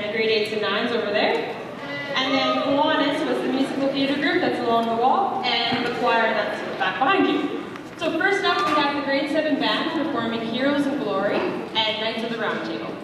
and the grade 8s and 9s over there. And then Kiwanis was the musical theater group that's along the wall, and the choir that's back behind you. So first up, we have the grade 7 band performing Heroes in Glory and Knights of the Round Table.